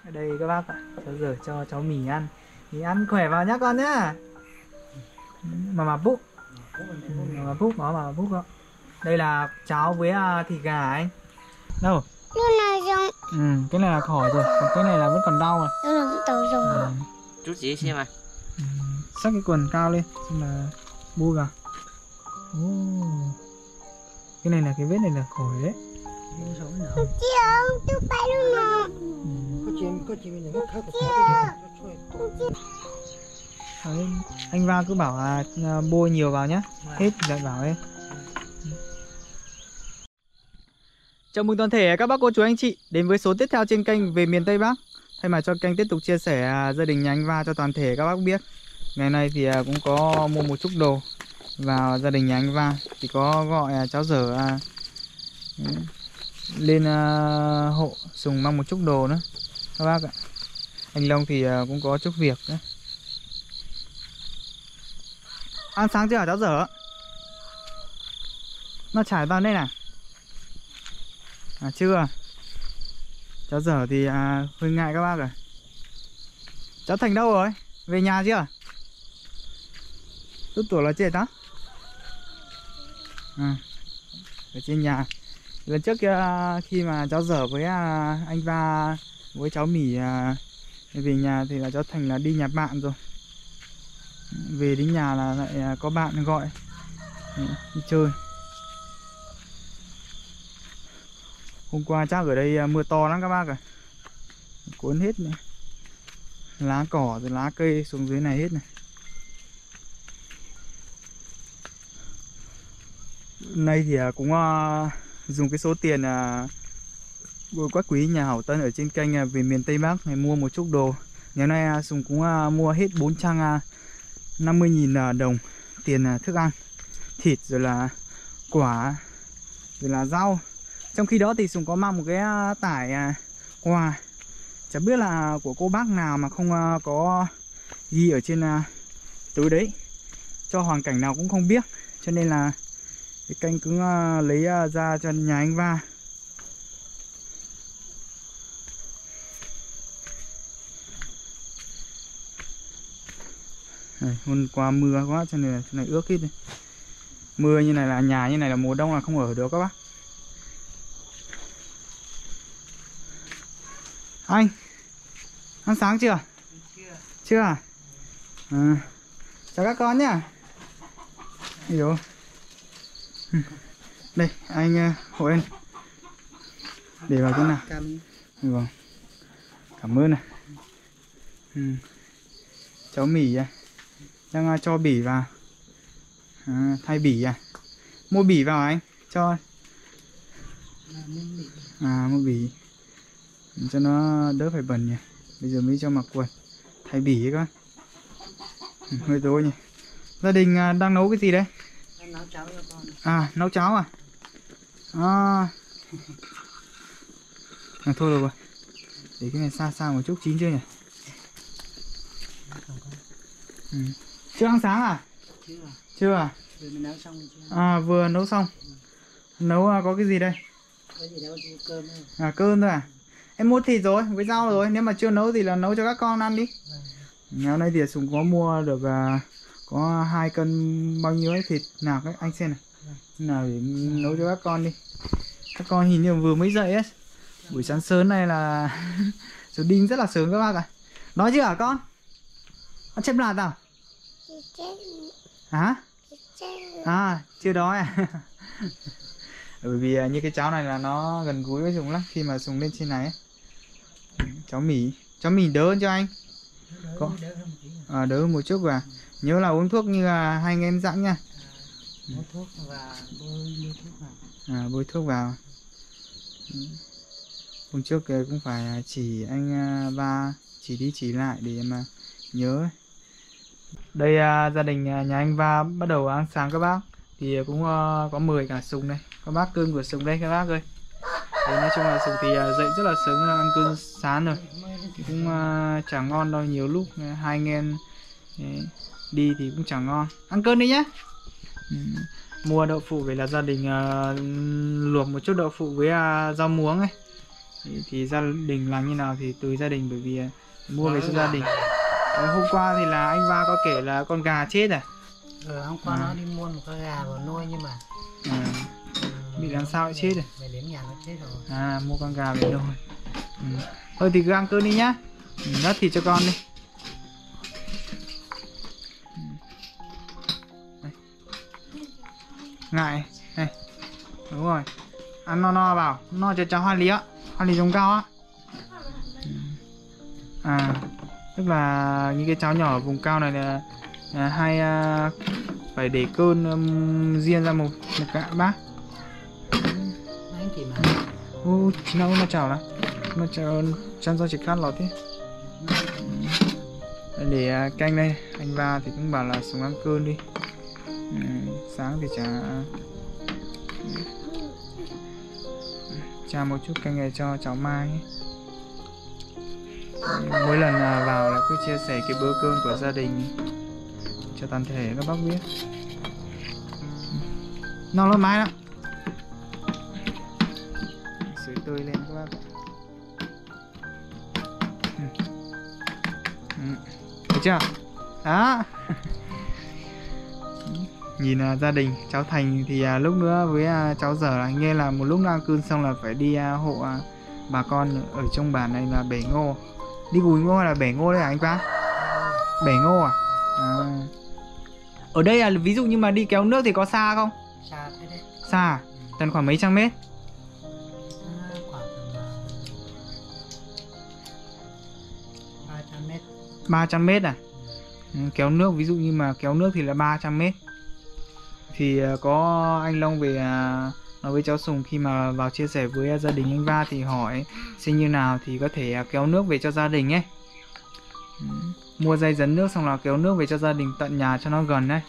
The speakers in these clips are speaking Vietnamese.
Ở đây các bác ạ, cháu rửa cho cháu mì ăn. Thì ăn khỏe vào nhá con nhá. Mà búc. Mà búc đó. Đây là cháo với thịt gà anh. Đâu? Cái này xong. Cái này là khỏi rồi, còn cái này là vẫn còn đau rồi. Đây là vẫn tàu rồng. Chút gì xem à? Xách cái quần cao lên, xem là bu vào. Cái này là cái vết này là khỏi đấy. Chị ơi, tôi bay luôn mà. Đấy, anh Va cứ bảo là bôi nhiều vào nhé, hết thì lại bảo ấy. Chào mừng toàn thể các bác cô chú anh chị đến với số tiếp theo trên kênh Về Miền Tây Bắc. Thay mặt cho kênh tiếp tục chia sẻ gia đình nhà anh Va cho toàn thể các bác biết. Ngày nay thì cũng có mua một chút đồ vào gia đình nhà anh Va, thì có gọi cháu dở lên hộ Sùng mang một chút đồ nữa các bác ạ. Anh Long thì cũng có chút việc nữa. Ăn sáng chưa hả cháu dở? Nó trải vào đây nào. Chưa. Cháu dở thì hơi ngại các bác rồi. Cháu Thành đâu rồi? Về nhà chưa? Tốt tuổi là chết đó. Ở trên nhà. Lần trước khi mà cháu dở với anh Va với cháu Mỉ về nhà thì là cháu Thành là đi nhà bạn rồi. Về đến nhà là lại có bạn gọi đi chơi. Hôm qua chắc ở đây mưa to lắm các bác ạ. Cuốn hết này. Lá cỏ rồi lá cây xuống dưới này hết này. Nay thì cũng dùng cái số tiền Quách Quý nhà hảo Tân ở trên kênh Về Miền Tây Bắc này mua một chút đồ. Ngày nay Sùng cũng mua hết 450.000 đồng tiền thức ăn, thịt rồi là quả rồi là rau. Trong khi đó thì Sùng có mang một cái tải quà, chả biết là của cô bác nào mà không có ghi ở trên túi đấy, cho hoàn cảnh nào cũng không biết, cho nên là cái kênh cứ lấy ra cho nhà anh Va. Hôm qua mưa quá cho nên là chỗ này ướt hết. Mưa như này là nhà như này là mùa đông là không ở được các bác. Anh ăn sáng chưa? Chưa à? Chào các con nhá. Hiểu. Đây anh hộ em để vào cái nào. Vâng. Cảm ơn này. Cháu Mỉ đang cho bỉ vào. Thay bỉ mua bỉ vào anh cho. Mua bỉ cho nó đỡ phải bẩn nhỉ. Bây giờ mới cho mặc quần thay bỉ các bác. Hơi tối nhỉ. Gia đình đang nấu cái gì đấy? Đang nấu cháo cho con. Nấu cháo à? Thôi được rồi. Để cái này xa xa một chút, chín chưa nhỉ? Chưa ăn sáng à? Chưa à? Vừa mới nấu xong chưa? Vừa nấu xong. Nấu có cái gì đây? Có gì đâu, cơm thôi. Cơm thôi à? Em mua thịt rồi, với rau rồi. Nếu mà chưa nấu thì là nấu cho các con ăn đi. Ngày hôm nay thì Sùng có mua được có 2 cân bao nhiêu ấy thịt nào đấy anh xem này. Nào để nấu cho các con đi. Các con hình như vừa mới dậy ấy. Buổi sáng sớm này là Sùng đi rất là sớm các bác ạ. Nói chưa hả con? Con chép lạt à? Hả? Chưa đói à? Bởi vì như cái cháo này là nó gần gũi với Sùng lắm. Khi mà Sùng lên trên này ấy. Cháu Mỉ đỡ hơn cho anh. Đỡ hơn một chút và nhớ là uống thuốc như là hai anh em dặn nha. Bôi thuốc và bôi thuốc vào. Bôi thuốc vào. Hôm trước cũng phải chỉ anh Va chỉ đi chỉ lại để mà nhớ. Đây gia đình nhà anh Va bắt đầu ăn sáng các bác. Thì cũng có mời cả Sùng đây. Có bác cơm của Sùng đây các bác ơi. Đấy, nói chung là Sùng thì dậy rất là sớm ăn cơm sáng rồi. Thì cũng chẳng ngon đâu, nhiều lúc hai anh em đi thì cũng chẳng ngon. Ăn cơm đi nhé. Mua đậu phụ về là gia đình luộc một chút đậu phụ với rau muống ấy. Thì gia đình làm như nào thì tùy gia đình, bởi vì mua về cho gia đình. Hôm qua thì là anh Va có kể là con gà chết à? Hôm qua nó đi mua một con gà vào nuôi nhưng mà bị làm sao lại chết rồi? về đến nhà nó chết rồi. Mua con gà về nuôi. Thôi thì cứ ăn cơm đi nhá. Gắp thịt cho con đi. Ngại này, đúng rồi, ăn no vào, no cho cháu hoa lý giống cao á. Tức là những cái cháu nhỏ ở vùng cao này là hay phải để cơm riêng ra một cái bác. Anh thì mà Chỉ nào nó chào chăn do chỉ khát lọt thế. Để canh đây, anh Va thì cũng bảo là xuống ăn cơm đi. Sáng thì cha một chút canh này cho cháu Mai ấy. Mỗi lần vào là cứ chia sẻ cái bữa cơm của gia đình cho toàn thể các bác biết. No luôn Mai đó. Sưởi tươi lên các bác. Thấy chưa? Đó. Nhìn gia đình cháu Thành thì lúc nữa với cháu Dở là nghe là một lúc ăn cơm xong là phải đi hộ bà con ở trong bản này là bể ngô. Đi gùi ngô hay là bể ngô đây hả anh Pa? Bể ngô à? Ở đây là ví dụ như mà đi kéo nước thì có xa không? xa thế đấy. Xa à? Tầm khoảng mấy trăm mét? Khoảng 300 mét. 300 mét à? Kéo nước, ví dụ như mà kéo nước thì là 300 mét. Thì có anh Long về nói với cháu Sùng khi mà vào chia sẻ với gia đình anh Va thì hỏi xin như nào thì có thể kéo nước về cho gia đình ấy. Mua dây dẫn nước xong là kéo nước về cho gia đình tận nhà cho nó gần đấy.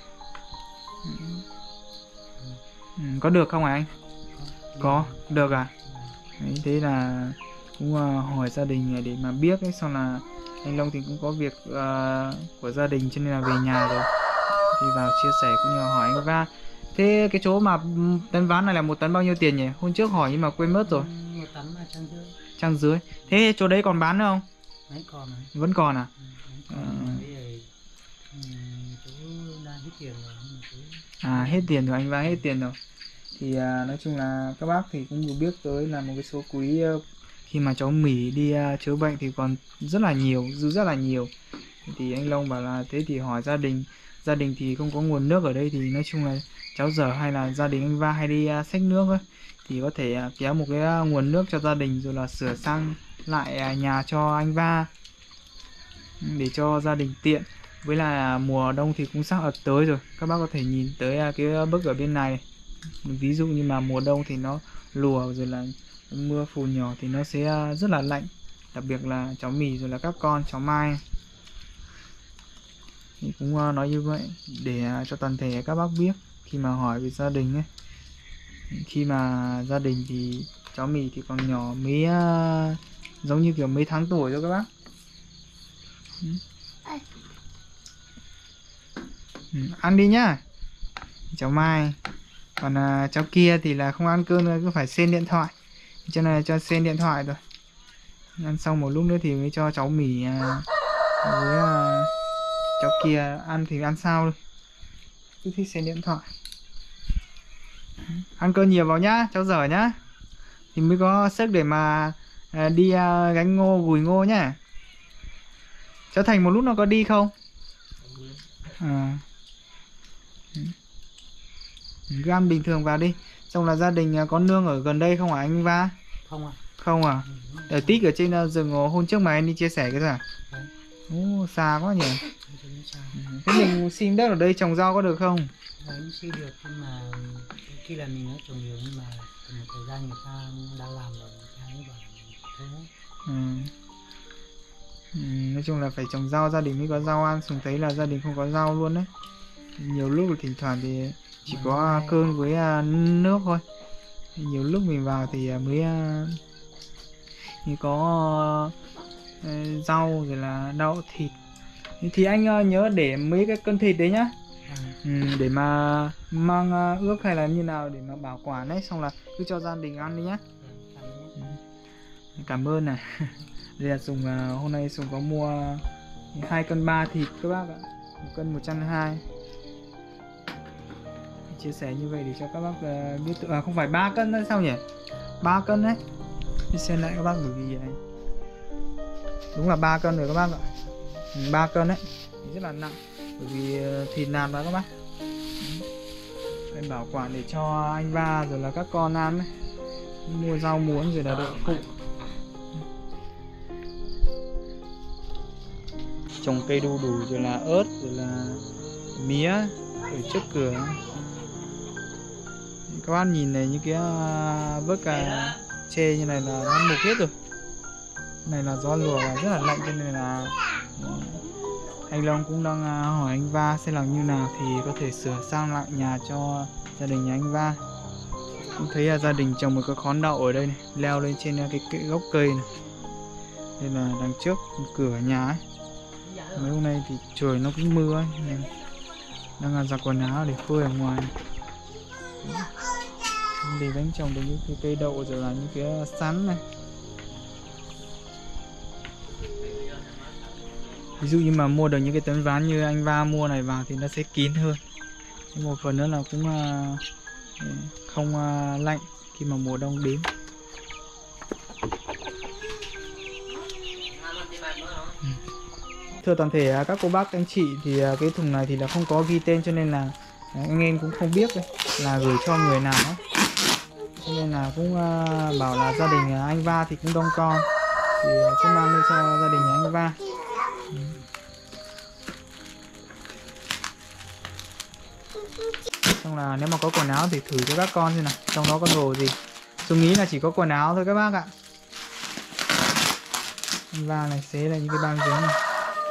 Có được không hả anh? Có, được à? Đấy, thế là cũng hỏi gia đình để mà biết ấy, xong là anh Long thì cũng có việc của gia đình cho nên là về nhà rồi. Thì vào chia sẻ cũng như hỏi anh Va. Thế cái chỗ mà tấn ván này là 1 tấn bao nhiêu tiền nhỉ? Hôm trước hỏi nhưng mà quên mất rồi. 1 tấn là 150. 150. Thế chỗ đấy còn bán nữa không? Đấy còn à? Vẫn còn à? Chú đang hết tiền rồi. Hết tiền rồi, anh Va hết tiền rồi. Thì nói chung là các bác thì cũng được biết tới là một cái số quý khi mà cháu Mỹ đi chữa bệnh thì còn rất là nhiều, dư rất là nhiều. Thì anh Long bảo là thế thì hỏi gia đình thì không có nguồn nước ở đây thì nói chung là cháu Dở hay là gia đình anh Va hay đi xách nước ấy, thì có thể kéo một cái nguồn nước cho gia đình rồi là sửa sang lại nhà cho anh Va để cho gia đình tiện. Với là mùa đông thì cũng sắp ập tới rồi, các bác có thể nhìn tới cái bức ở bên này. Ví dụ như mà mùa đông thì nó lùa rồi là mưa phùn nhỏ thì nó sẽ rất là lạnh, đặc biệt là cháu Mì rồi là các con cháu Mai. Thì cũng nói như vậy để cho toàn thể các bác biết khi mà hỏi về gia đình ấy. Khi mà gia đình thì cháu Mì thì còn nhỏ, mới giống như kiểu mấy tháng tuổi thôi các bác. Ăn đi nhá cháu Mai. Còn cháu kia thì là không ăn cơm nữa, cứ phải xem điện thoại, cho nên là cho xem điện thoại rồi. Ăn xong một lúc nữa thì mới cho cháu Mì với cháu kia ăn thì ăn sao thôi, cứ thích xem điện thoại. Ăn cơm nhiều vào nhá cháu Dở nhá, thì mới có sức để mà đi gánh ngô, gùi ngô nhá. Cháu Thành một lúc nó có đi không? Cứ ăn bình thường vào đi. Xong là gia đình có nương ở gần đây không hả anh Va? Không à. Không à? Ở tích ở trên rừng hôm trước mà anh đi chia sẻ cái gì à? Xa quá nhỉ. Thế mình xin đất ở đây trồng rau có được không? Đấy, xin được nhưng mà khi là mình nói trồng được nhưng mà một thời gian người ta đang làm rồi người ta mới bảo là thôi. Nói chung là phải trồng rau, gia đình mới có rau ăn. Sùng thấy là gia đình không có rau luôn đấy. Nhiều lúc thỉnh thoảng thì chỉ có cơm với nước thôi. Nhiều lúc mình vào thì mới có rau rồi là đậu thịt. Thì anh nhớ để mấy cái cân thịt đấy nhá. Để mà mang ướp hay là như nào để mà bảo quản đấy, xong là cứ cho gia đình ăn đi nhá. cảm ơn này. Đây là Sùng hôm nay Sùng có mua 2 cân 3 thịt các bác ạ, 1 cân 120. Chia sẻ như vậy để cho các bác biết không phải 3 cân nữa sao nhỉ, 3 cân đấy. Đi xem lại các bác, bởi vì đúng là 3 cân rồi các bác ạ, 3 cân đấy, rất là nặng bởi vì thịt nạc đó các bác. Em bảo quản để cho anh ba rồi là các con ăn ấy. Mua rau muống rồi là đậu phụ. Trồng cây đu đủ rồi là ớt rồi là mía ở trước cửa. Các bạn nhìn này, những cái vớt cà chê như này là nó mục hết rồi. Này là do lùa và rất là lạnh cho nên là anh Long cũng đang hỏi anh Va xem làm như nào thì có thể sửa sang lại nhà cho gia đình nhà anh Va. Cũng thấy gia đình trồng một cái khóm đậu ở đây này, leo lên trên cái gốc cây này. Đây là đằng trước cửa nhà ấy. Mấy hôm nay thì trời nó cũng mưa ấy, nên đang giặt quần áo để phơi ở ngoài. Để bánh trồng được những cái cây đậu rồi là những cái sắn này. Ví dụ như mà mua được những cái tấm ván như anh Va mua này vào thì nó sẽ kín hơn. Một phần nữa là cũng không lạnh khi mà mùa đông đến. Thưa toàn thể các cô bác anh chị thì cái thùng này thì là không có ghi tên cho nên là anh em cũng không biết là gửi cho người nào ấy. Cho nên là cũng bảo là gia đình anh Va thì cũng đông con thì cũng mang lên cho gia đình anh Va. Xong là nếu mà có quần áo thì thử cho các con xem nào, trong đó có đồ gì. Tôi nghĩ là chỉ có quần áo thôi các bác ạ. Anh Va này xế là những cái băng giấy này.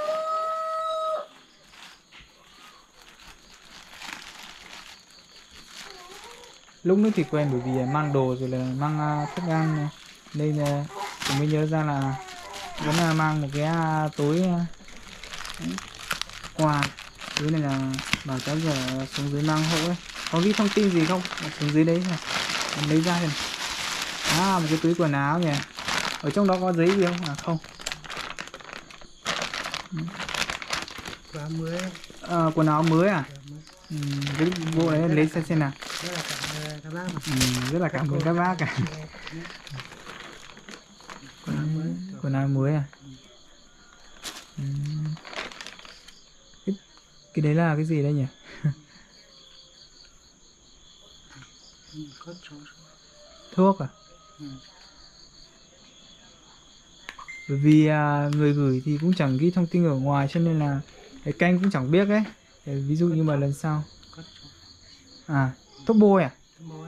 Lúc nữa thì quen bởi vì mang đồ rồi là mang thức ăn này. Đây là tôi mới nhớ ra là vẫn mang một cái túi quà. Túi này là bảo cháu giờ xuống dưới mang hộ ấy. Có ghi thông tin gì không? Xuống dưới đấy này. Em lấy ra này. Một cái túi quần áo nhỉ. Ở trong đó có giấy gì không? Không. Quần áo mới à? Cái bộ đấy lấy xem nào. Rất là cảm ơn các bác cả. Quần áo mới à? Cái đấy là cái gì đây nhỉ? Thuốc à? Bởi vì người gửi thì cũng chẳng ghi thông tin ở ngoài cho nên là cái kênh cũng chẳng biết ấy. Ví dụ như mà lần sau thuốc bôi à?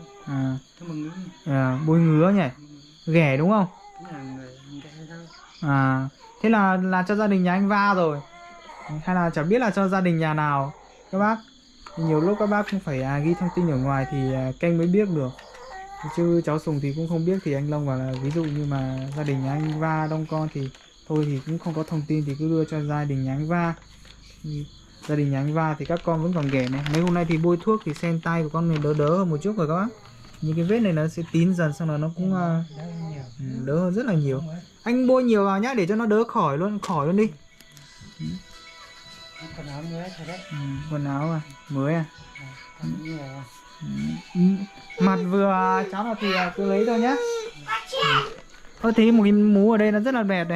Bôi ngứa nhỉ? Ghẻ đúng không? Thế là cho gia đình nhà anh Va rồi. Hay là chẳng biết là cho gia đình nhà nào các bác. Nhiều lúc các bác cũng phải ghi thông tin ở ngoài thì kênh mới biết được. Chứ cháu Sùng thì cũng không biết, thì anh Long bảo là ví dụ như mà gia đình nhà anh Va đông con thì thôi thì cũng không có thông tin thì cứ đưa cho gia đình nhà anh Va. Gia đình nhà anh Va thì các con vẫn còn ghẻ này. Mấy hôm nay thì bôi thuốc thì sen tay của con này đỡ hơn một chút rồi các bác. Những cái vết này nó sẽ tín dần, xong rồi nó cũng đỡ hơn rất là nhiều. Anh bôi nhiều vào nhá để cho nó đỡ khỏi luôn đi. Quần áo mới rồi đấy. Quần áo mới à? Mặt vừa cháu là thì cứ lấy thôi nhá. Tôi thấy một cái mũ ở đây nó rất là đẹp này.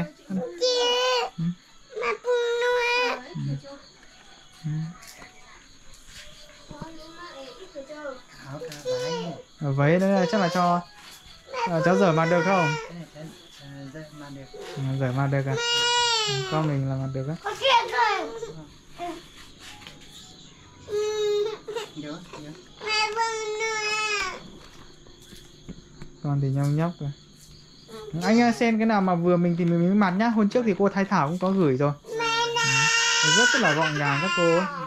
Váy đấy là chắc là cho cháu rửa mặt được không? Rửa mặt được à? Con mình là mặt được á. Con thì nhông nhóc rồi. Anh xem cái nào mà vừa mình thì mình mới mặt nhá. Hôm trước thì cô Thái Thảo cũng có gửi rồi. Rất là gọn gàng các cô ấy.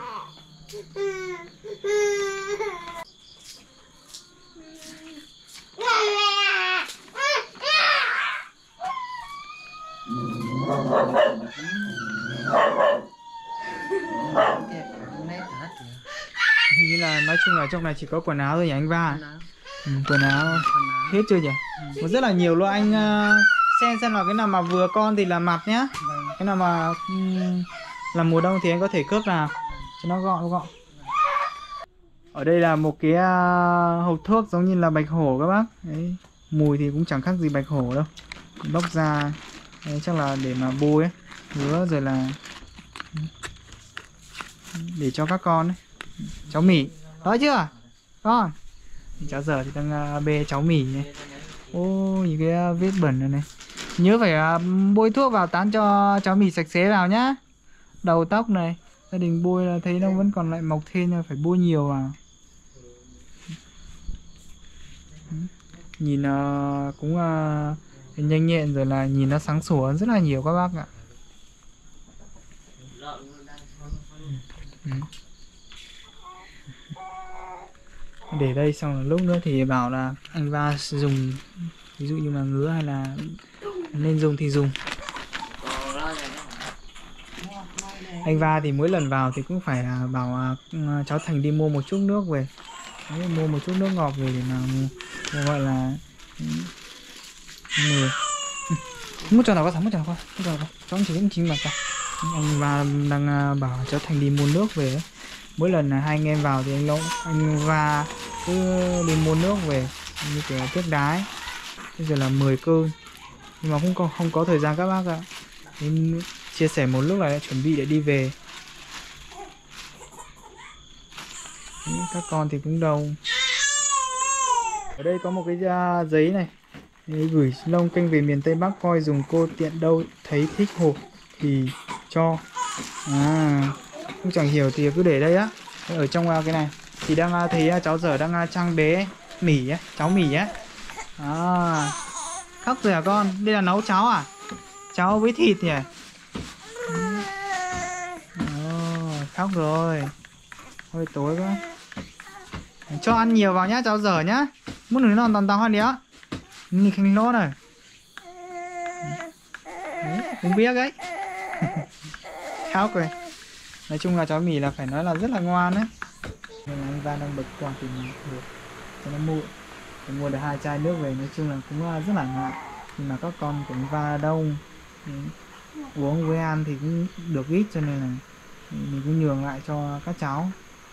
Hình như là nói chung là trong này chỉ có quần áo thôi nhỉ anh Va? Quần áo hết chưa nhỉ? Rất là nhiều luôn anh xem là cái nào mà vừa con thì là mặt nhá. Vâng. Cái nào mà là mùa đông thì anh có thể cướp vào cho nó gọn. Ở đây là một cái hộp thuốc giống như là bạch hổ các bác. Đấy, mùi thì cũng chẳng khác gì bạch hổ đâu. Bóc ra đấy, chắc là để mà bôi ấy, ngứa rồi là để cho các con ấy. Cháu Mỉ, đói chưa? Con. Cháu giờ thì đang bê cháu Mỉ này. Ô, những cái vết bẩn này này. Nhớ phải bôi thuốc vào tán cho cháu Mỉ sạch sẽ vào nhá. Đầu tóc này, gia đình bôi là thấy nó vẫn còn lại mọc thêm nhưng phải bôi nhiều vào. Nhìn cũng nhanh nhẹn rồi là nhìn nó sáng sủa rất là nhiều các bác ạ. Để đây xong rồi lúc nữa thì bảo là anh Va dùng, ví dụ như là ngứa hay là nên dùng thì dùng. Anh Va thì mỗi lần vào thì cũng phải bảo cháu Thành đi mua một chút nước về. Đấy, mua một chút nước ngọt về để mà gọi là người muốn cho nào có thằng muốn cho nào có cháu chỉ chính mà cả anh Va đang bảo cháu Thành đi mua nước về ấy. Mỗi lần là hai anh em vào thì anh Va cứ đi mua nước về như kiểu tiếc đái. Bây giờ là 10 cơn nhưng mà cũng không có thời gian các bác ạ. Nên chia sẻ một lúc là đã chuẩn bị để đi về. Các con thì cũng đông. Ở đây có một cái giấy này gửi Long Kênh về miền Tây Bắc coi dùng cô tiện đâu thấy thích hộp thì cho. Không chẳng hiểu thì cứ để đây á. Ở trong cái này thì đang thấy cháu Dở đang trang bé Mỉ á, cháu Mỉ á. Khóc rồi hả con? Đây là nấu cháo à? Cháo với thịt nhỉ? Khóc rồi. Hơi tối quá. Cho ăn nhiều vào nhá cháu Dở nhá. Muốn nửa non tàn tao hơn đéo. Nhìn khanh lỗ này. Đừng biết ấy. Khóc rồi. Nói chung là cháu Mỉ là phải nói là rất là ngoan đấy. Nên là anh Va đang bật quạt thì được cho nó mua. Mua được 2 chai nước về, nói chung là cũng rất là ngại. Nhưng mà các con của anh Va đông, uống với ăn thì cũng được ít cho nên là mình cũng nhường lại cho các cháu.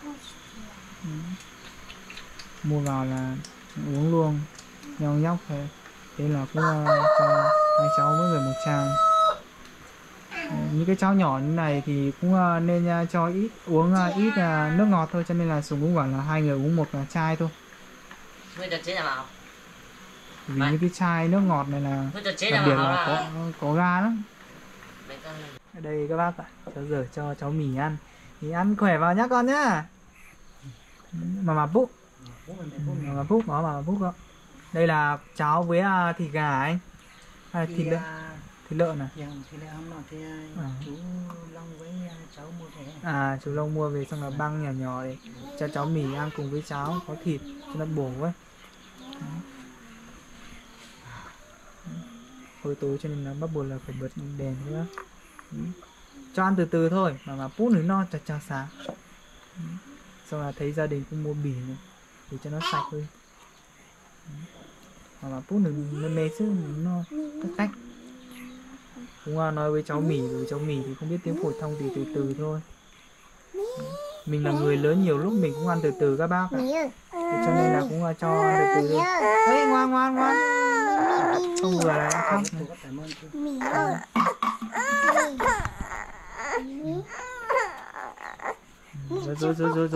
Mua vào là uống luôn, nhau nhóc thôi. Thế là cũng cho hai cháu mỗi người một chai. Những cái cháu nhỏ như này thì cũng nên cho ít uống ít nước ngọt thôi, cho nên là Sùng cũng bảo là hai người uống một chai thôi. Vì những cái chai nước ngọt này là đặc biệt là có ga lắm. Ở đây các bác ạ, cháu Dở cho cháu Mỉ ăn thì ăn khỏe vào nhá con nhá. Mà Phúc, mà Phúc đó. Đây là cháo với thịt gà anh, hay thịt lợn à? Chú Long với cháu mua về. Chú Long mua về xong là băng nhỏ nhỏ để cho cháu Mỉ ăn cùng với cháo có thịt cho nó bổ ấy. Hồi tối cho nên là bắt buộc là phải bật đèn nữa. Cho ăn từ từ thôi mà pút nữa no cho sáng. Xong là thấy gia đình cũng mua bỉ này để cho nó sạch thôi. Mà pút nữa nó mê sức nó cách. Cũng nói với cháu Mỉ, rồi cháu Mỉ thì không biết tiếng phổ thông thì từ từ thôi. Mình là người lớn nhiều lúc mình cũng ăn từ từ các bác ạ. Cho nên là cũng cho ăn từ từ thôi. Đấy, ngoan. Không vừa là khóc này. Rồi.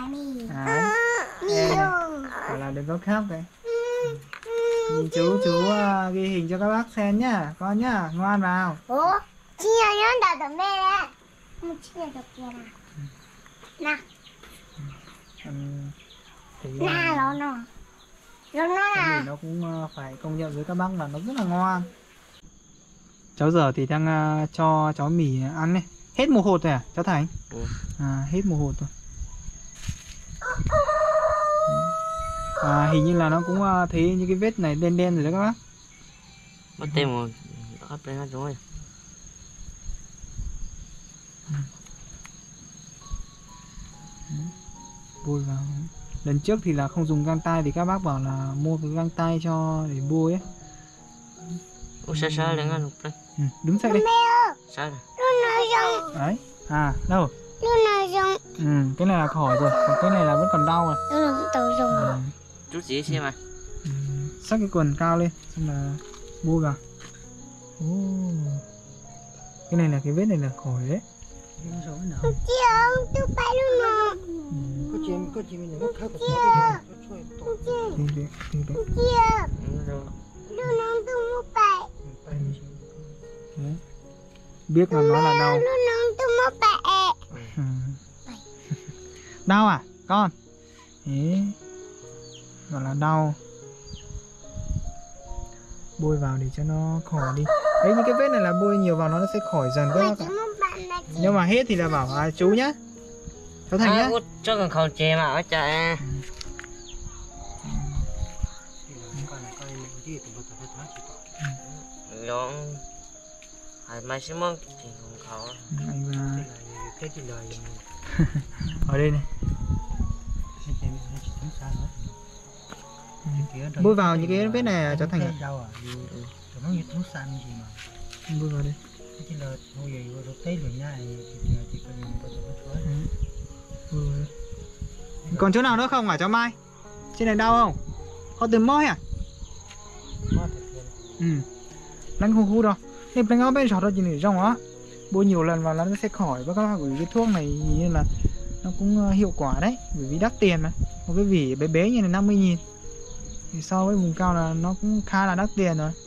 Bảo là đừng có khóc đấy. Nhìn chú ghi hình cho các bác xem nhá, con nhá, ngoan vào. Nó cũng phải công nhận với các bác là nó rất là ngoan. Cháu Dở thì đang cho cháu Mỉ ăn này. Hết một hột rồi à cháu Thành? Hết một hột rồi. Hình như là nó cũng thấy những cái vết này đen rồi đó các bác. Mất tên rồi, ấp lên rồi. Bôi vào. Lần trước thì là không dùng găng tay thì các bác bảo là mua cái găng tay cho để bôi ấy. Ủa sao sao lên ăn lên. Đứng dậy đi. Sao này? Lúc nào rong. Đấy. À, đâu? Lúc nào rong. Cái này là khỏi rồi, còn cái này là vẫn còn đau à. Lúc nào tàu rong. Chút gì xem à? Xách cái quần cao lên, xong là bôi vào. Cái này là cái vết này là khỏi đấy. Nó rồi nào. Chưa, tôi phải lúc nào. Có chim mình nó khác của nó Đi. Chưa. Lúc nào tôi muốn phải. Đấy. Biết là nó là đau. Lúc nào tôi muốn phải. Đau à con? Đấy. Gọi là đau. Bôi vào để cho nó khỏi đi. Đấy, những cái vết này là bôi nhiều vào nó sẽ khỏi dần các bạn. Nhưng mà hết thì là bảo chú nhá. Cháu Thành nhá. Cho cần khẩu chè mà ở chợ. Nó hai mai sẽ mong thì không khẩu. Anh cái gì đời ở đây này. Bôi vào những cái vết này cháu Thành ạ. Đâu à? Nó như thú săn gì mà. Bôi vào đây. Cái là hồi vậy rồi tới rồi nha thì cần mình có thể Bôi vào đây. Còn chỗ nào nữa không hả cháu Mai? Trên này đau không? Có từ mỏi à? Lăn không khu đâu. Nên đánh áo bên chọt ra chỉ để trong á. Bôi nhiều lần vào là nó sẽ khỏi. Và các bạn, bởi vì cái thuốc này như là nó cũng hiệu quả đấy, bởi vì đắt tiền mà. Một cái vỉ bé bé như này 50.000 thì so với vùng cao là nó cũng khá là đắt tiền rồi.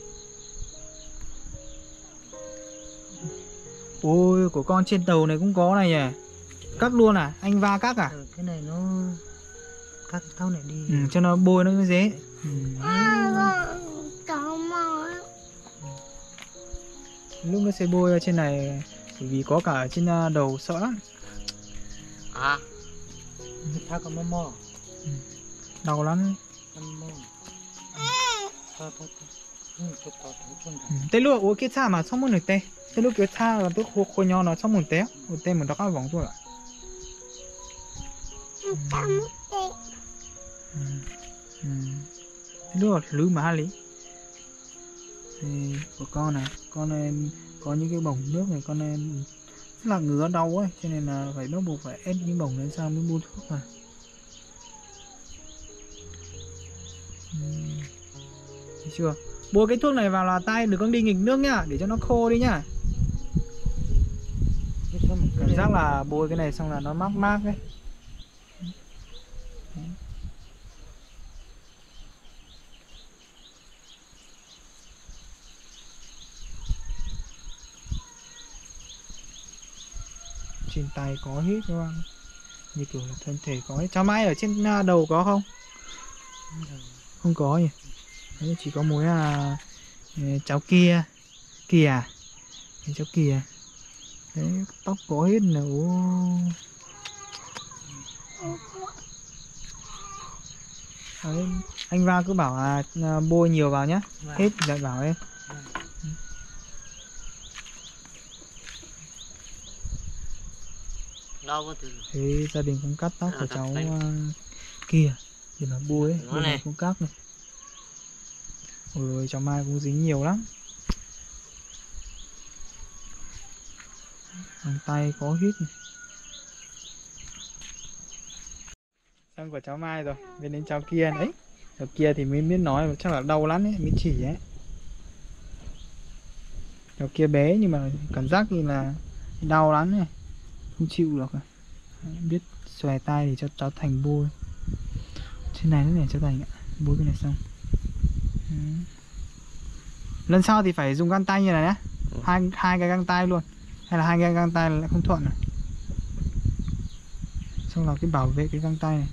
Ôi, của con trên tàu này cũng có này nhỉ. Cắt luôn à? Anh va cắt à? Cái này nó cắt thau này đi. Cho nó bôi nó mới dễ. Lúc nó sẽ bôi ở trên này, bởi vì có cả ở trên đầu sợ lắm. À. Thao con mò. Đau lắm. Thế lúc ủa cái xa mà xong một nửa tê. Thế lúc cái xa là tôi khô nhau nó xong một té. Một tê mình đọc các vòng rồi ạ. Thế lúc là lứ mà lý. Thì của con này, con này có những cái bồng nước này, con này rất là ngứa đau ấy, cho nên là phải bắt buộc phải ép những bồng lên sao mới buôn thuốc mà. Thấy chưa? Bôi cái thuốc này vào là tay đừng có đi nghịch nước nhá, để cho nó khô đi nhá. Cảm giác là bôi cái này xong là nó mát mát đấy. Trên tay có hết các bạn, như kiểu là thân thể có hết. Cháu Mai ở trên đầu có không? Không có nhỉ. Đấy, chỉ có mỗi cháu kia cháu kia. Đấy, tóc có hết nữa. Đấy, anh Va cứ bảo bôi nhiều vào nhá. Hết thì lại bảo em. Thế gia đình cũng cắt tóc của cháu kia thì nó bôi ấy, bên này cũng cắt này. Ôi cháu Mai cũng dính nhiều lắm. Bàn tay có hết này. Xong của cháu Mai rồi, bên đến cháu kia đấy. Cháu kia thì mới biết nói, chắc là đau lắm ấy, mới chỉ ấy. Cháu kia bé nhưng mà cảm giác như là đau lắm này, không chịu được. Biết xòe tay để cho cháu Thành bôi. Trên này nữa này cháu Thành ạ, bôi cái này xong. Lần sau thì phải dùng găng tay như này nhé. Hai cái găng tay luôn. Hay là hai cái găng tay lại không thuận này. Xong là cái bảo vệ cái găng tay này.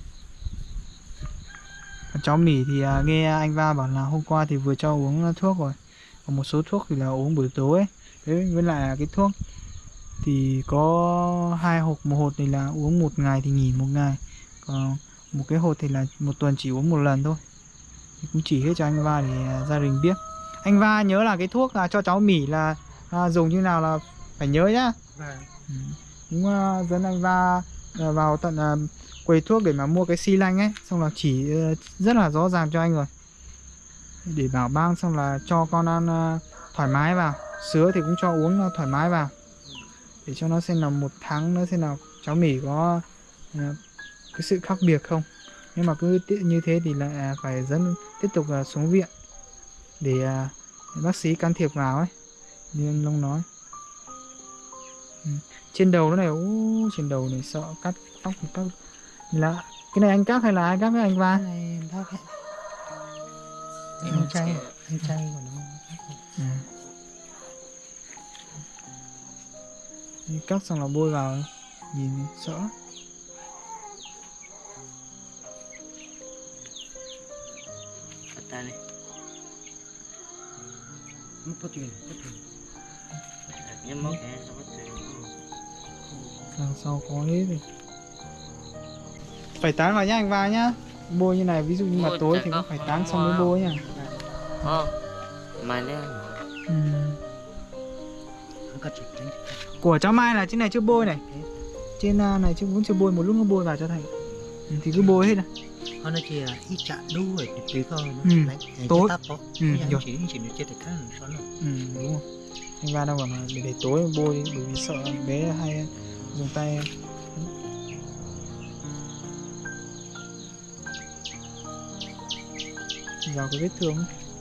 Còn cháu Mỉ thì nghe anh Va bảo là hôm qua thì vừa cho uống thuốc rồi. Còn một số thuốc thì là uống buổi tối ấy. Thế với lại cái thuốc thì có 2 hộp, một hộp thì là uống 1 ngày thì nghỉ 1 ngày. Còn một cái hộp thì là 1 tuần chỉ uống 1 lần thôi. Thì cũng chỉ hết cho anh Va để gia đình biết. Anh Va nhớ là cái thuốc cho cháu Mỉ là dùng như nào là phải nhớ nhá. Cũng dẫn anh Va vào tận quầy thuốc để mà mua cái xi lanh ấy. Xong là chỉ rất là rõ ràng cho anh rồi. Để bảo bang xong là cho con ăn thoải mái vào. Sứa thì cũng cho uống nó thoải mái vào, để cho nó xem nào 1 tháng nữa xem nào cháu Mỉ có cái sự khác biệt không. Nếu mà cứ như thế thì lại phải tiếp tục xuống viện để bác sĩ can thiệp vào ấy, như anh Long nói. Trên đầu nó này, trên đầu này sợ cắt tóc thì cắt. Là cái này anh cắt hay là ai cắt với anh Va? Cái này em thắc anh trai của nó. Cắt xong là bôi vào, nhìn sợ. Ta này. Mất chuyện. Nhưng mà cái sao có chuyện. Đằng sau có hết rồi. Phải tán vào nhá anh Va nhá. Bôi như này ví dụ như mà tối thì cũng phải tán xong mới bôi nhá. Mai đấy. Của cháu Mai là trên này chưa bôi này. Trên này chứ cũng chưa bôi, một lúc nó bôi vào cho thành. Thì cứ bôi hết này. Nó chỉ là ít chạm đu rồi tí thôi. Tối. Rồi. Chỉ được chết được cái nó rồi. Đúng rồi. Anh Va đâu còn để tối bôi đi, bởi vì sợ bé hay dùng tay. Vào cái vết thương.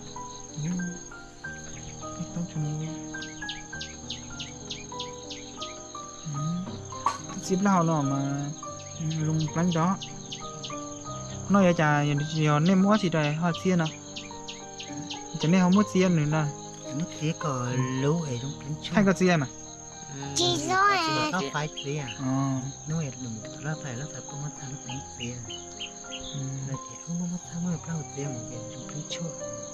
Cái tóc cho nó. Xíp lao nó mà lung lánh đó. Nó ya chả giờ nem mua chỉ đây hoa xiên à. Chẳng nên không mua xiên nữa nè. Nó thế có lâu ấy trong tính Thay có xiên mà. Chị rồi. Nó phải thế à. Nó ấy đừng nó phải có mất thằng tính thế à. Là thì không mất thằng mới bao thế mà về trong tính chua.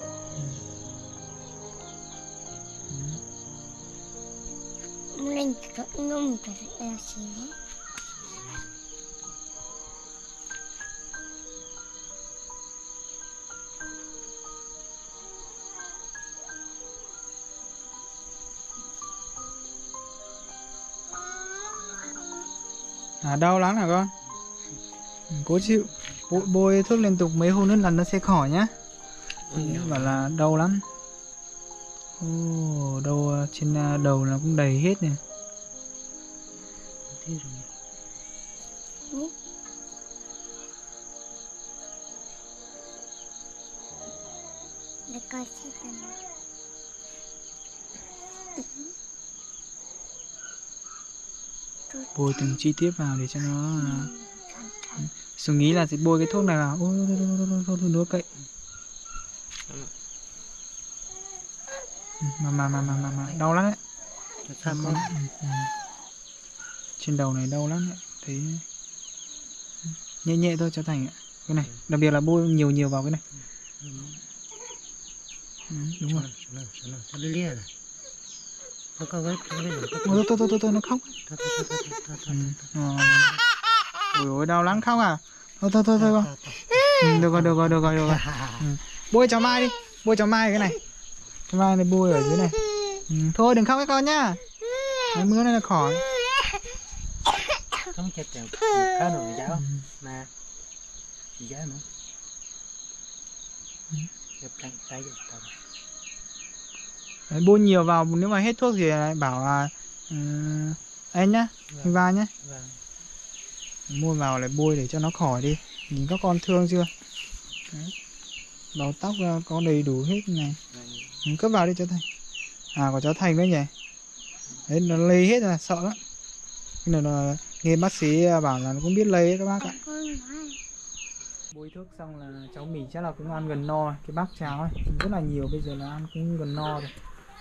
Mình nung cái gì Đau lắm hả con? Cố chịu. Bôi thuốc liên tục mấy hôm nữa là nó sẽ khỏi nhá. Bảo là đau lắm. Đâu trên đầu nó cũng đầy hết nè. Thế rồi. để coi xem nào. Bôi từng chi tiết vào để cho nó Sùng nghĩ là sẽ bôi cái thuốc này vào. Thôi nữa cậy. Mà đau lắm đấy. Sao con? Trên đầu này đau lắm đấy. Thấy nhẹ nhẹ thôi cho Thành ạ. Cái này, đặc biệt là bôi nhiều vào cái này. Đúng rồi. Sao đi lia rồi. Thôi nó khóc. Ôi ôi đau lắm khóc à. Thôi con. Được rồi. Bôi cho Mai đi. Bôi cho Mai cái này. Cho Mai này bôi ở dưới này. Thôi đừng khóc với con nhá. Mưa này là khỏi. Không chết được. Khá nổi giáo. Mà giá nữa. Gặp tay được tao. Đấy, bôi nhiều vào, nếu mà hết thuốc thì lại bảo là anh nhá, anh Va nhá. Mua vào lại bôi để cho nó khỏi đi. Nhìn các con thương chưa? Đấy. Đầu tóc có đầy đủ hết này. Cấp vào đi cho Thành. Có cháu Thành nữa nhỉ. Đấy, nó lây hết rồi, sợ lắm. Cái này là nghe bác sĩ bảo là nó cũng biết lây ấy các bác ạ. Bôi thuốc xong là cháu Mỉ chắc là cũng ăn gần no. Cái bát cháo ấy rất là nhiều, bây giờ là ăn cũng gần no rồi.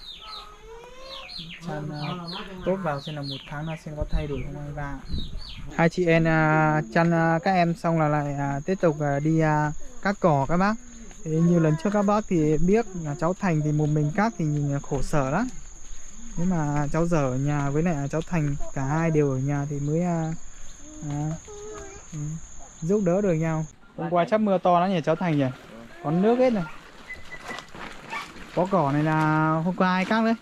Chăn tốt vào xem là 1 tháng là xem có thay đổi không anh Va. Hai chị em chăn các em xong là lại tiếp tục đi cắt cỏ các bác. Thế như lần trước các bác thì biết là cháu Thành thì một mình cắt thì nhìn khổ sở lắm. Nếu mà cháu dở ở nhà với lại cháu Thành cả hai đều ở nhà thì mới giúp đỡ được nhau. Hôm qua chắc mưa to lắm nhỉ cháu Thành nhỉ? Có nước hết này. Có cỏ này là hôm qua ai cắt đấy?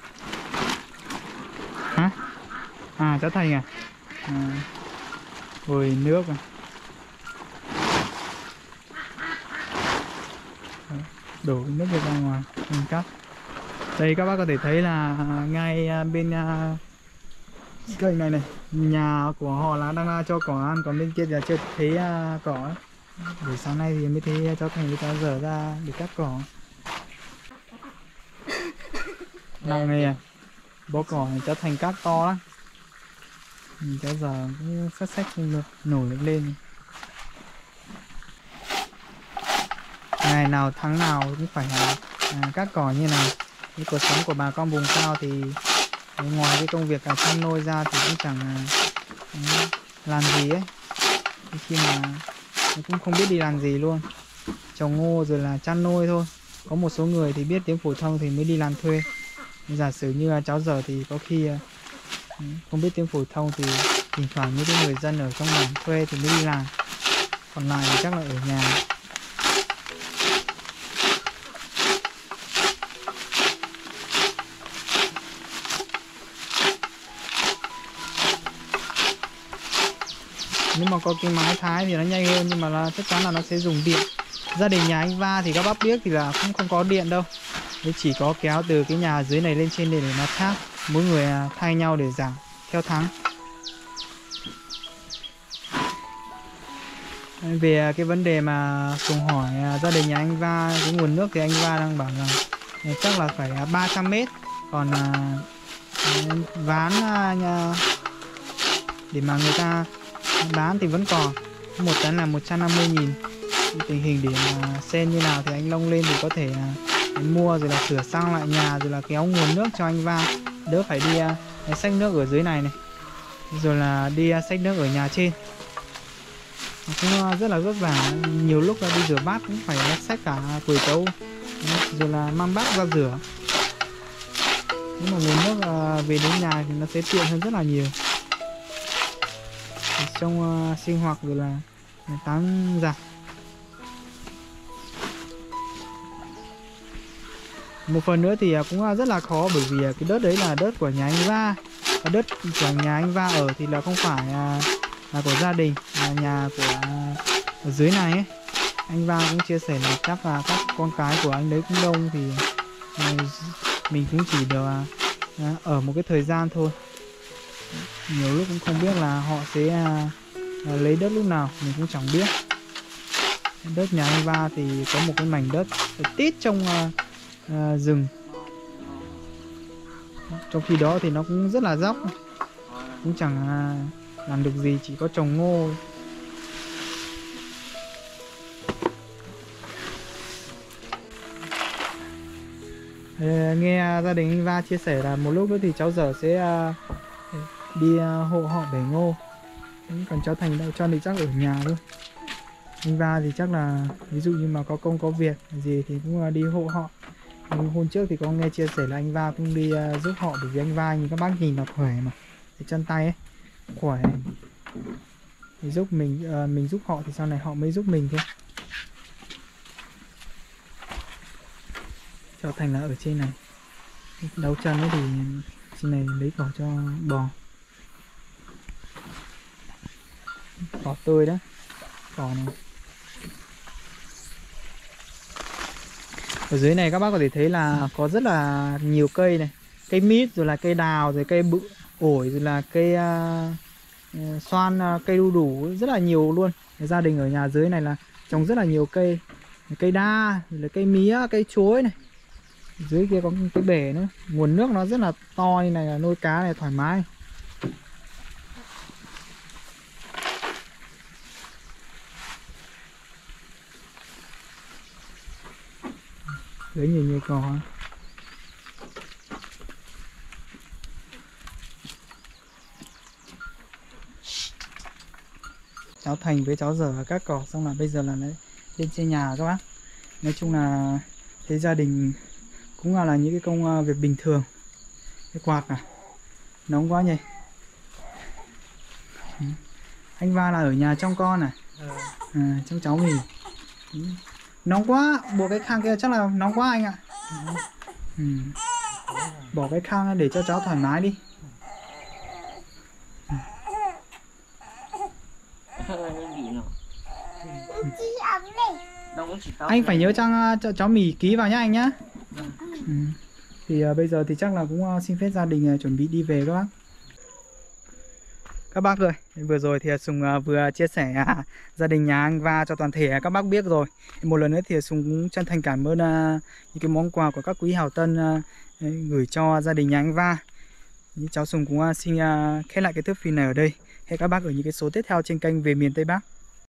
Hả? Cháu Thành à? Ôi nước à. Đổ nước ra ngoài mình cắt. Đây các bác có thể thấy là ngay bên cây này này, nhà của họ là đang cho cỏ ăn, còn bên kia là chưa thấy cỏ ấy. Buổi sáng nay thì mới thấy cháu Thành với cháu Giờ ra để cắt cỏ. Nặng này, bó cỏ này cháu Thành cắt to lắm. Cháu Giờ cũng xách không được, nổi lên. Ngày nào tháng nào cũng phải cắt cỏ như này. Cái cuộc sống của bà con vùng cao thì ngoài cái công việc chăn nuôi ra thì cũng chẳng làm gì ấy. Khi mà cũng không biết đi làm gì luôn, trồng ngô rồi là chăn nuôi thôi. Có một số người thì biết tiếng phổ thông thì mới đi làm thuê. Giả sử như cháu Giờ thì có khi không biết tiếng phổ thông thì thỉnh thoảng những cái người dân ở trong bản thuê thì mới đi làm, còn lại thì chắc là ở nhà. Nếu mà có cái mái thái thì nó nhanh hơn, nhưng mà là chắc chắn là nó sẽ dùng điện. Gia đình nhà anh Va thì các bác biết thì là cũng không có điện đâu. Nó chỉ có kéo từ cái nhà dưới này lên trên để nó tháp. Mỗi người thay nhau để giảm theo tháng. Về cái vấn đề mà cùng hỏi gia đình nhà anh Va cái nguồn nước thì anh Va đang bảo là chắc là phải 300 mét. Còn ván để mà người ta bán thì vẫn còn, một tấn là 150.000. Tình hình để mà xem như nào thì anh Long lên thì có thể mua rồi là sửa sang lại nhà, rồi là kéo nguồn nước cho anh Va, đỡ phải đi xách nước ở dưới này này, rồi là đi xách nước ở nhà trên. Cũng rất là vất vả, nhiều lúc là đi rửa bát cũng phải xách cả quầy trấu, rồi là mang bát ra rửa. Nếu mà nguồn nước về đến nhà thì nó sẽ tiện hơn rất là nhiều trong sinh hoạt rồi là tắm giặt. Một phần nữa thì cũng rất là khó, bởi vì cái đất đấy là đất của nhà anh Va. Đất của nhà anh Va ở thì là không phải là của gia đình, là nhà của ở dưới này ấy. Anh Va cũng chia sẻ là chắc là các con cái của anh đấy cũng đông, thì mình cũng chỉ được ở một cái thời gian thôi. Nhiều lúc cũng không biết là họ sẽ lấy đất lúc nào, mình cũng chẳng biết. Đất nhà anh Va thì có một cái mảnh đất tít trong rừng. Trong khi đó thì nó cũng rất là dốc, cũng chẳng làm được gì, chỉ có trồng ngô. Nghe gia đình anh Va chia sẻ là một lúc nữa thì cháu Giờ sẽ đi hộ họ bể ngô. Còn cháu Thành đâu cho thì chắc ở nhà thôi. Anh Va thì chắc là ví dụ như mà có công có việc gì thì cũng đi hộ họ. Hôm trước thì có nghe chia sẻ là anh Va cũng đi giúp họ, bởi vì anh Va nhìn các bác nhìn là khỏe mà, cái chân tay ấy khỏe thì giúp mình giúp họ thì sau này họ mới giúp mình thôi. Cháu Thành là ở trên này đấu chân ấy, thì trên này lấy cỏ cho bò. Cỏ tươi đó, cỏ này. Ở dưới này các bác có thể thấy là có rất là nhiều cây này, cây mít, rồi là cây đào, rồi cây bự ổi, rồi là cây xoan, cây đu đủ, rất là nhiều luôn. Gia đình ở nhà dưới này là trồng rất là nhiều cây, cây đa, rồi là cây mía, cây chuối này. Dưới kia có cái bể nữa, nguồn nước nó rất là to như này, là nuôi cá này thoải mái. Dưới nhiều cỏ. Cháu Thành với cháu Giờ cắt cỏ xong là bây giờ là lên trên nhà các bác. Nói chung là thấy gia đình cũng là những cái công việc bình thường. Cái quạt à, nóng quá nhỉ. Anh Va là ở nhà trong con à? Trong cháu mình. Nóng quá, buộc cái khăn kia chắc là nóng quá anh ạ. Bỏ cái khăn để cho cháu thoải mái đi. Anh phải nhớ cho cháu mì ký vào nhá anh nhá. Thì bây giờ thì chắc là cũng xin phép gia đình chuẩn bị đi về các bác. Các bác ơi, vừa rồi thì Sùng vừa chia sẻ gia đình nhà anh Va cho toàn thể các bác biết rồi. Một lần nữa thì Sùng cũng chân thành cảm ơn những cái món quà của các quý hảo tân gửi cho gia đình nhà anh Va. Cháu Sùng cũng xin khép lại cái thước phim này ở đây. Hẹn các bác ở những cái số tiếp theo trên kênh Về Miền Tây Bắc.